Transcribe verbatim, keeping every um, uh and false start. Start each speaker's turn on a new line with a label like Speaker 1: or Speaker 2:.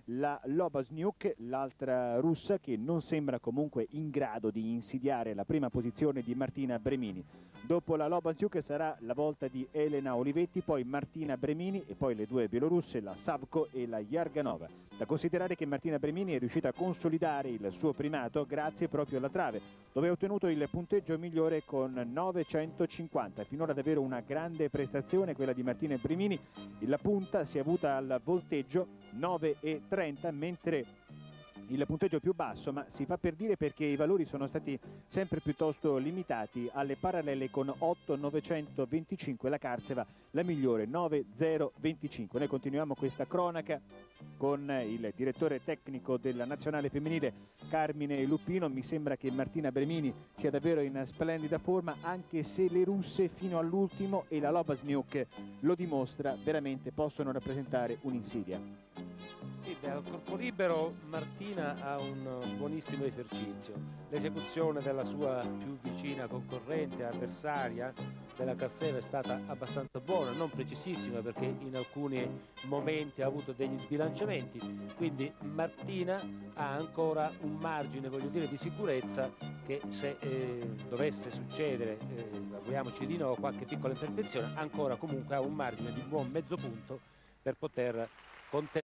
Speaker 1: la Lobasniuk, l'altra russa che non sembra comunque in grado di insidiare la prima posizione di Martina Bremini. Dopo la Lobasniuk sarà la volta di Elena Olivetti, poi Martina Bremini e poi le due bielorusse, la Savko e la Yarganova. Da considerare che Martina Bremini è riuscita a consolidare il suo primato grazie proprio alla trave, dove ha ottenuto il punteggio migliore con novecentocinquanta. Finora davvero una grande prestazione quella di Martina Bremini. La punta si è avuta al volteggio nove e trenta, mentre il punteggio più basso, ma si fa per dire perché i valori sono stati sempre piuttosto limitati, alle parallele con otto novecentoventicinque, la Kartseva la migliore nove zero venticinque. Noi continuiamo questa cronaca con il direttore tecnico della nazionale femminile Carmine Lupino. Mi sembra che Martina Bremini sia davvero in splendida forma, anche se le russe fino all'ultimo e la Lobasniuk lo dimostra, veramente possono rappresentare un'insidia.
Speaker 2: Sì, beh, al corpo libero Martina ha un buonissimo esercizio. L'esecuzione della sua più vicina concorrente, avversaria della Kartseva, è stata abbastanza buona, non precisissima perché in alcuni momenti ha avuto degli sbilanciamenti, quindi Martina ha ancora un margine, voglio dire, di sicurezza che se eh, dovesse succedere, eh, auguriamoci di no, qualche piccola imperfezione, ancora comunque ha un margine di buon mezzo punto per poter contenere